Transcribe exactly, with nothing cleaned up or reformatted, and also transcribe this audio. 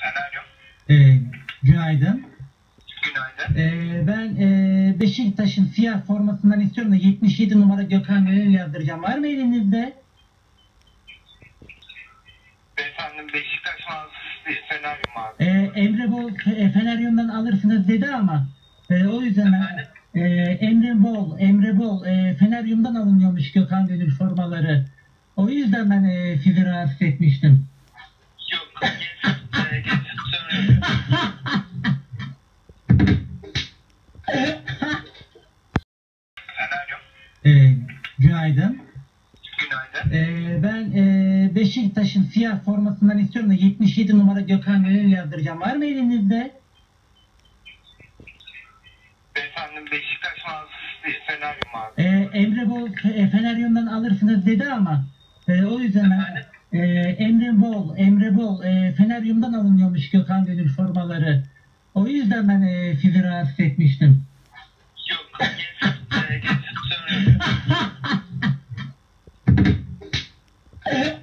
Alo. Ee, günaydın. Günaydın. Ee, ben e, Beşiktaş'ın siyah formasından istiyorum da yetmiş yedi numara Gökhan Gönül yazdıracağım. Var mı elinizde? Efendim Beşiktaş mağazası değil, Feneryum mağazası. Ee, Emre Bol e, Feneryum'dan alırsınız dedi ama e, o yüzden ben, e, Emre Bol, Emre Bol e, Feneryum'dan alınıyormuş Gökhan Gönül formaları. O yüzden ben e, sizi rahatsız etmiştim. Yok, geçit, e, geçit söylüyorum. Feneryum. Ee, günaydın. Günaydın. Ee, ben e, Beşiktaş'ın siyah formasından istiyorum da yetmiş yedi numara Gökhan Gönül yazdıracağım. Var mı elinizde? Efendim Beşiktaş mağazası değil, Feneryum mağazası. Ee, Emre Bol e, Feneryum'dan alırsınız dedi ama e, o yüzden ben, e, Emre Bol, Emre Bol e, Feneryum'dan alınıyormuş Gökhan Gönül formaları. O yüzden ben e, sizi rahatsız etmiştim. Yok, geçit, e, geçit söylüyorum.